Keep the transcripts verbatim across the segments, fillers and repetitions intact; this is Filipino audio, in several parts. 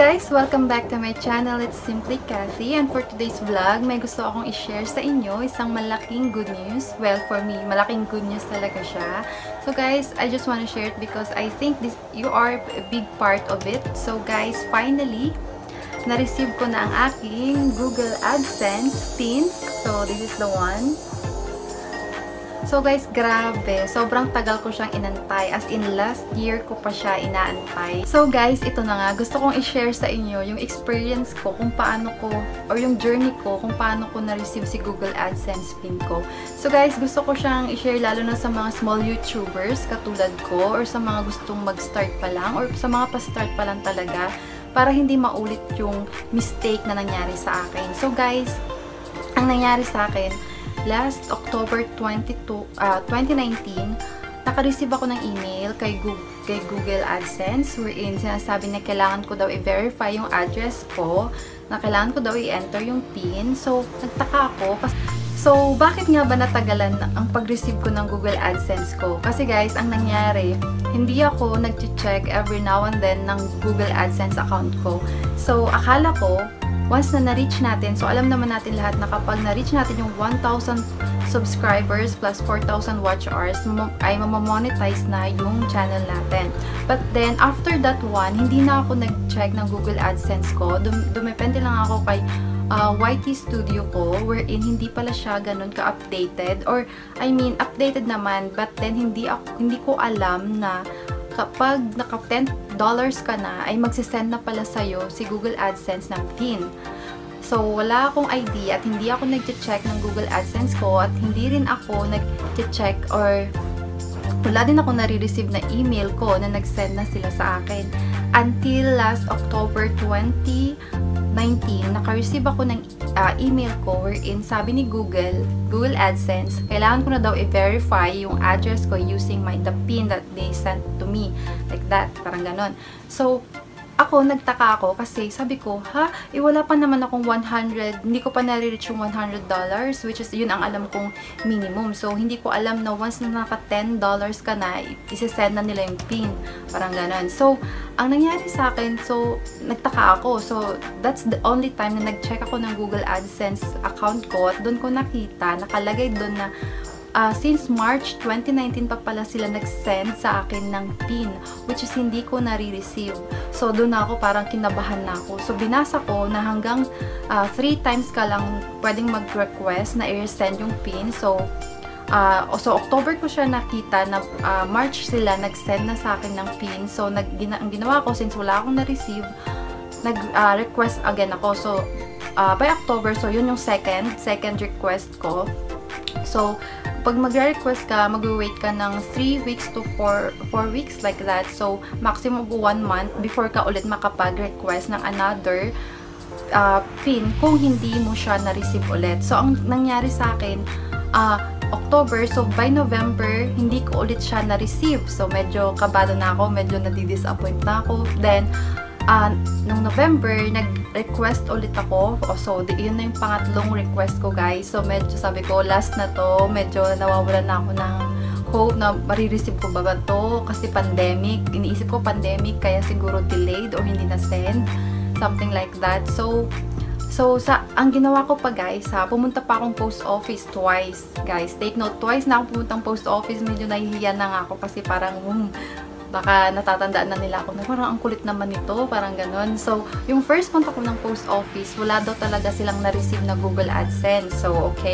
guys! Welcome back to my channel. It's Simply Kathy, and for today's vlog, may gusto akong i-share sa inyo isang malaking good news. Well, for me, malaking good news talaga siya. So guys, I just want to share it because I think this you are a big part of it. So guys, finally, na-receive ko na ang aking Google AdSense pin. So this is the one. So guys, grabe. Sobrang tagal ko siyang inantay. As in, last year ko pa siya inaantay. So guys, ito na nga. Gusto kong i-share sa inyo yung experience ko kung paano ko, or yung journey ko kung paano ko na-receive si Google AdSense pin ko. So guys, gusto ko siyang i-share lalo na sa mga small YouTubers katulad ko, or sa mga gustong mag-start pa lang, or sa mga pa-start pa lang talaga, para hindi maulit yung mistake na nangyari sa akin. So guys, ang nangyari sa akin, last October twenty-two, uh, twenty nineteen, naka-receive ako ng email kay Google, kay Google AdSense wherein sinasabi na kailangan ko daw i-verify yung address ko, na kailangan ko daw i-enter yung PIN. So, nagtaka ako. So, bakit nga ba natagalan ang pag-receive ko ng Google AdSense ko? Kasi guys, ang nangyari, hindi ako nag-check every now and then ng Google AdSense account ko. So, akala ko, once na na-reach natin, so alam naman natin lahat na kapag na-reach natin yung one thousand subscribers plus four thousand watch hours, ay mamamonetize na yung channel natin. But then, after that one, hindi na ako nag-check ng Google AdSense ko. Dum dumepende lang ako kay uh, Y T Studio ko, wherein hindi pala siya ganun ka-updated. Or, I mean, updated naman, but then hindi, ako, hindi ko alam na kapag naka ten dollars ka na, ay magsisend na pala sa'yo si Google AdSense ng PIN. So, wala akong idea at hindi ako nag-check ng Google AdSense ko at hindi rin ako nag-check or wala din ako nare-receive na email ko na nag-send na sila sa akin. Until last October twenty nineteen, naka-receive ako ng uh, email ko wherein sabi ni Google, Google AdSense, kailangan ko na daw i-verify yung address ko using my, the PIN that they sent to me. Like that, parang ganon. So, ako, nagtaka ako kasi sabi ko, ha? Eh, wala pa naman akong one hundred, hindi ko pa nare-reach yung one hundred dollars, which is yun ang alam kong minimum. So, hindi ko alam na once na naka ten dollars ka na, isi-send na nila yung PIN. Parang ganon. So, ang nangyari sa akin, so, nagtaka ako. So, that's the only time na nag-check ako ng Google AdSense account ko at doon ko nakita, nakalagay doon na Uh, since March twenty nineteen pa pala sila nag-send sa akin ng PIN, which is hindi ko nare-receive. So, doon ako parang kinabahan na ako. So, binasa ko na hanggang uh, three times ka lang pwedeng mag-request na i-send yung PIN. So, uh, so October ko siya nakita na uh, March sila nag-send na sa akin ng PIN. So, nag, gina, ang ginawa ko, since wala akong na-receive, nag-request uh, again ako. So, uh, by October, so yun yung second, second request ko. So, pag mag-request ka, mag-wait ka ng three weeks to four weeks like that. So, maximum of one month before ka ulit makapag-request ng another uh, PIN kung hindi mo siya na-receive ulit. So, ang nangyari sa akin, uh, October, so by November, hindi ko ulit siya na-receive. So, medyo kabado na ako, medyo nadi-disappoint na ako. Then, Uh, nung November, nag-request ulit ako. So, di, yun na yung pangatlong request ko, guys. So, medyo sabi ko, last na to. Medyo nawawalan na ako ng hope na marireceive ko ba ba to. Kasi pandemic. Iniisip ko pandemic, kaya siguro delayed or hindi na-send. Something like that. So, so sa, ang ginawa ko pa, guys, ha, pumunta pa akong post office twice. Guys, take note, twice na akong pumuntang post office. Medyo nahihiya na nga ako kasi parang, um, baka natatandaan na nila ako na parang ang kulit naman nito, parang ganon. So, yung first punta ko ng post office, wala daw talaga silang na-receive na Google AdSense. So, okay.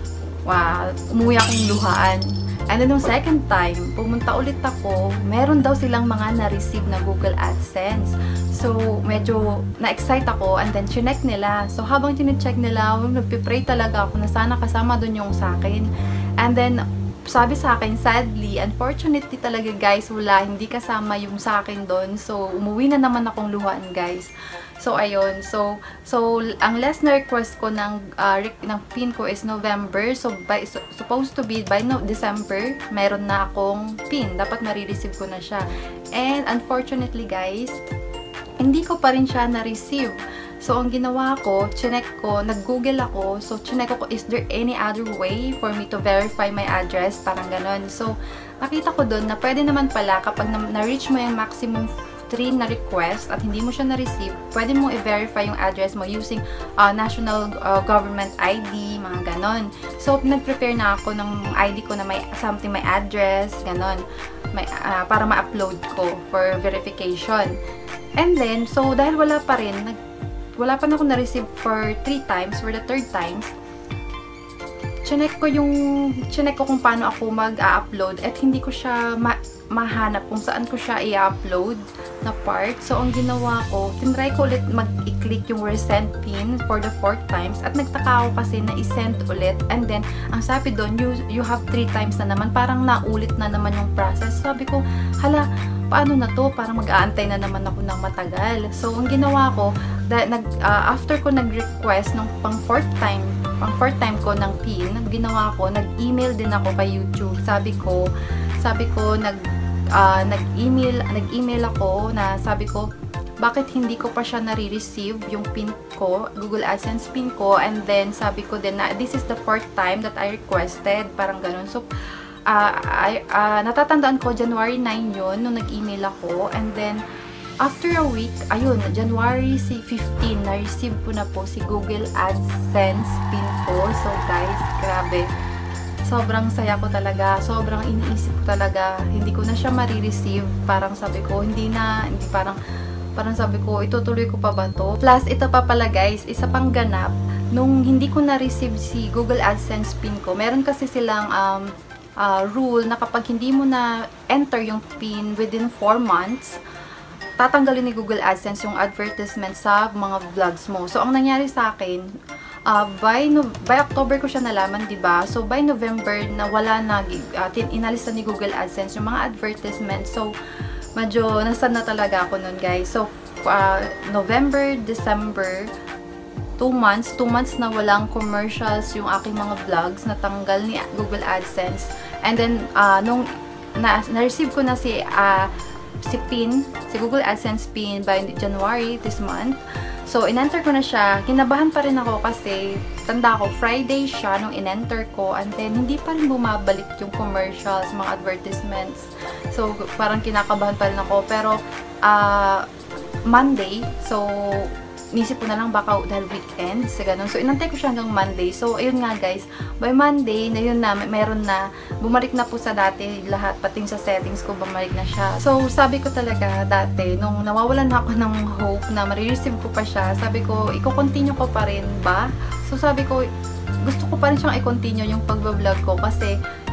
Wow, umuwi akong luhaan. And then, yung second time, pumunta ulit ako, meron daw silang mga na-receive na Google AdSense. So, medyo na-excite ako and then chinek nila. So, habang chinecheck nila, nagpipray talaga ako na sana kasama dun yung sa akin. And then, sabi sa akin, sadly, unfortunately talaga guys, wala, hindi kasama yung sa akin doon. So, umuwi na naman akong luhaan guys. So, ayun. So, so ang last na request ko ng, uh, ng PIN ko is November. So, by, so, supposed to be by no, December, meron na akong PIN. Dapat marireceive ko na siya. And, unfortunately guys, hindi ko pa rin siya na-receive. So, ang ginawa ko, chinek ko, nag-google ako. So, chinek ko, is there any other way for me to verify my address? Parang ganon. So, nakita ko doon na pwede naman pala kapag na-reach mo yung maximum three na request at hindi mo siya na-receive, pwede mo i-verify yung address mo using uh, national uh, government I D, mga ganon. So, nag-prepare na ako ng I D ko na may something, may address, ganon, may, uh, para ma-upload ko for verification. And then, so, dahil wala pa rin, nag, wala pa na ako na-receive for three times, for the third times, chinek ko yung, chinek ko kung paano ako mag-upload at hindi ko siya ma mahanap kung saan ko siya i-upload na part. So, ang ginawa ko, tinry ko ulit mag-i-click yung resend pin for the fourth times at nagtaka ako kasi na i-send ulit and then, ang sabi doon, you, you have three times na naman, parang naulit na naman yung process. Sabi ko, hala, paano na to? Parang mag-aantay na naman ako ng matagal. So, ang ginawa ko, nag, uh, after ko nag-request ng pang fourth time, pang fourth time ko ng pin, ginawa ko, nag-email din ako kay YouTube. Sabi ko, sabi ko, nag, uh, nag-email, nag-email ako na sabi ko, bakit hindi ko pa siya nare-receive yung pin ko, Google AdSense pin ko, and then sabi ko din na this is the fourth time that I requested, parang ganun. So, uh, I, uh, natatandaan ko, January ninth yun, nung nag-email ako, and then, after a week, ayun, January fifteenth, na-receive ko na po si Google AdSense pin ko. So, guys, grabe. Sobrang saya ko talaga. Sobrang iniisip ko talaga. Hindi ko na siya marireceive. Parang sabi ko, hindi na, hindi parang, parang sabi ko, itutuloy ko pa ba to? Plus, ito pa pala guys, isa pang ganap. Nung hindi ko na-receive si Google AdSense pin ko, meron kasi silang um, uh, rule na kapag hindi mo na enter yung pin within four months, tatanggalin ni Google AdSense yung advertisement sa mga vlogs mo. So, ang nangyari sa akin, uh, by, no, by October ko siya nalaman, diba? So, by November, na wala na, uh, inalis na ni Google AdSense yung mga advertisement. So, medyo nasan na talaga ako nun, guys. So, uh, November, December, two months, two months na walang commercials yung aking mga vlogs, natanggal ni Google AdSense. And then, uh, nung na-receive ko na si, uh, si pin, si Google AdSense pin by January this month. So, in-enter ko na siya. Kinabahan pa rin ako kasi tanda ko, Friday siya nung in-enter ko and then hindi pa rin bumabalik yung commercials, mga advertisements. So, parang kinakabahan pa rin ako. Pero, uh, Monday, so, nisip ko na lang baka dahil weekend, sa ganun. So, inantay ko siya hanggang Monday. So, ayun nga guys, by Monday, na yun na, meron na, bumalik na po sa dati lahat, pati sa settings ko, bumalik na siya. So, sabi ko talaga dati, nung nawawalan na ako ng hope na marireceive ko pa siya, sabi ko, i-continue ko pa rin ba? So, sabi ko, gusto ko pa rin siyang i-continue yung pag-vlog ko kasi,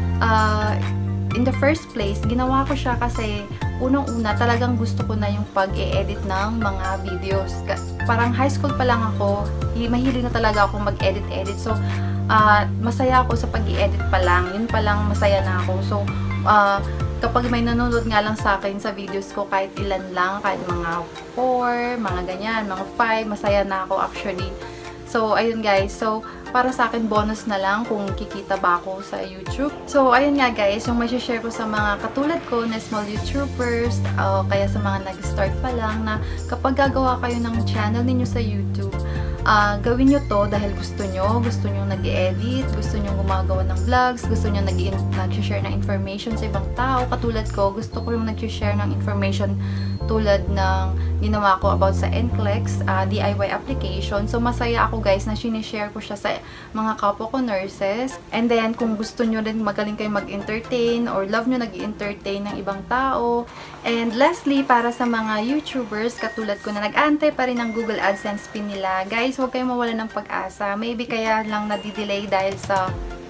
uh, in the first place, ginawa ko siya kasi unang-una, talagang gusto ko na yung pag-e-edit ng mga videos. Parang high school pa lang ako, mahilig na talaga ako mag-edit-edit. So, uh, masaya ako sa pag-e-edit pa lang. Yun pa lang, masaya na ako. So, uh, kapag may nanonood nga lang sa akin sa videos ko, kahit ilan lang, kahit mga four, mga ganyan, mga five, masaya na ako actually. So, ayun guys. So, para sa akin, bonus na lang kung kikita ba ako sa YouTube. So, ayun nga guys, yung may share ko sa mga katulad ko na small YouTubers, o uh, kaya sa mga nag-start pa lang, na kapag gagawa kayo ng channel ninyo sa YouTube, uh, gawin nyo to dahil gusto nyo, gusto nyo nag-edit, gusto nyo gumagawa ng vlogs, gusto nyo nag-share ng information sa ibang tao. Katulad ko, gusto ko yung nag-share ng information tulad ng ginawa ko about sa N C L E X uh, D I Y application. So, masaya ako guys na sinishare ko siya sa mga kapwa ko nurses. And then, kung gusto nyo rin magaling kayo mag-entertain or love nyo nag-entertain ng ibang tao. And lastly, para sa mga YouTubers katulad ko na nag-aantay pa rin ng Google AdSense pin nila, guys, huwag kayong mawala ng pag-asa. Maybe kaya lang nadidelay dahil sa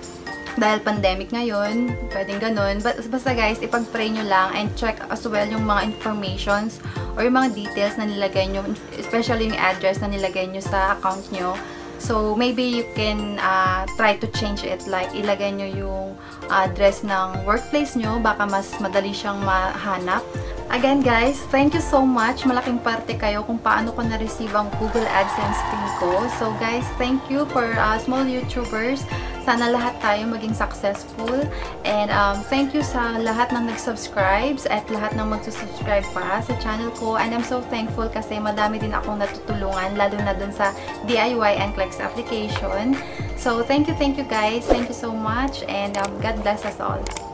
dahil pandemic ngayon, pwedeng ganun. But, basta guys, ipag-pray nyo lang and check as well yung mga informations or yung mga details na nilagay nyo, especially yung address na nilagay nyo sa account nyo. So, maybe you can uh, try to change it, like ilagay nyo yung address ng workplace nyo, baka mas madali siyang mahanap. Again guys, thank you so much. Malaking parte kayo kung paano ko na-receive ang Google AdSense pin ko. So guys, thank you for uh, small YouTubers. Sana lahat tayo maging successful. And um, thank you sa lahat ng nag-subscribes at lahat ng magsusubscribe pa sa channel ko. And I'm so thankful kasi madami din akong natutulungan, lalo na dun sa D I Y and N C L E X application. So thank you, thank you guys. Thank you so much. And um, God bless us all.